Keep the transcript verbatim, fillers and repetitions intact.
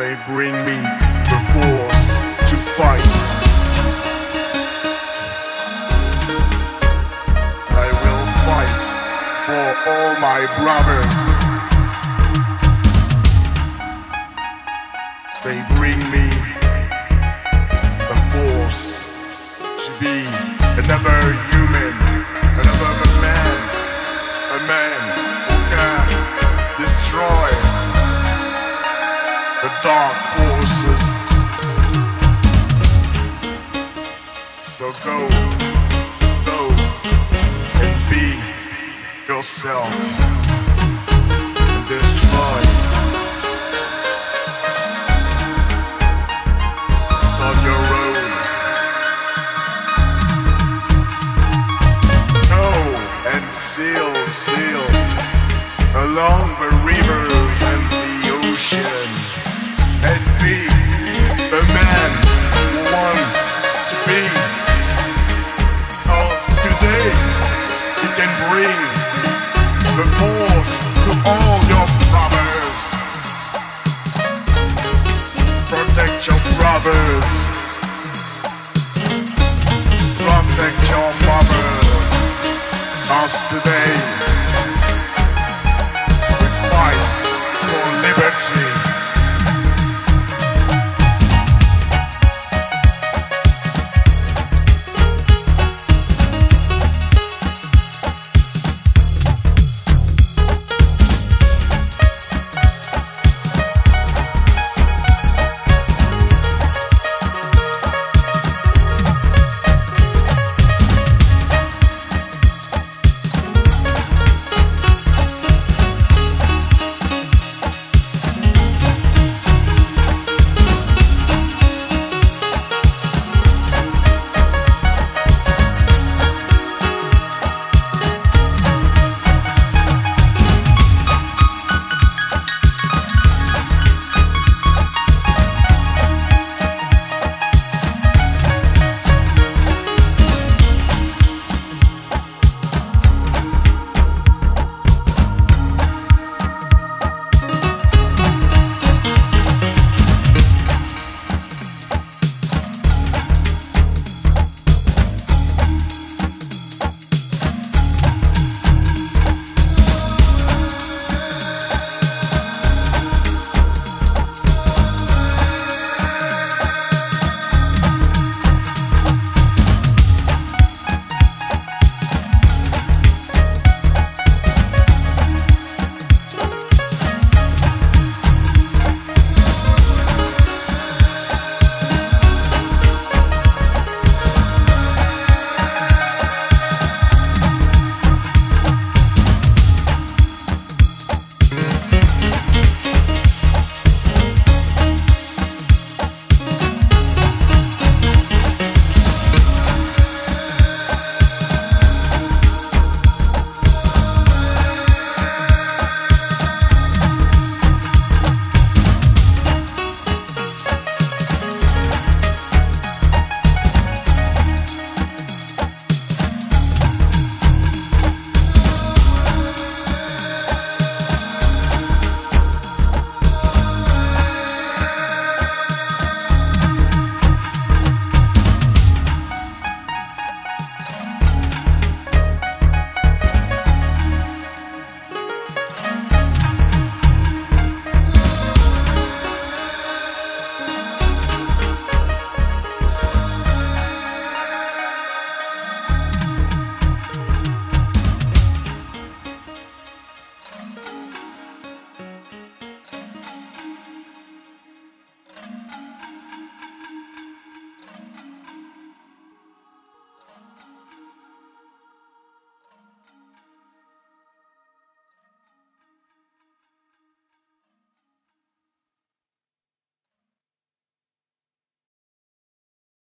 They bring me the force to fight. I will fight for all my brothers. They bring me the force to be another human, another man, a man who can destroy the dark forces. So go, go and be yourself and destroy. It's on your own. Go and sail, sail along the rivers and the ocean. And be the man you want to be. Cause today you can bring the force to all your brothers. Protect your brothers. Protect your mothers. Cause today we fight for liberty.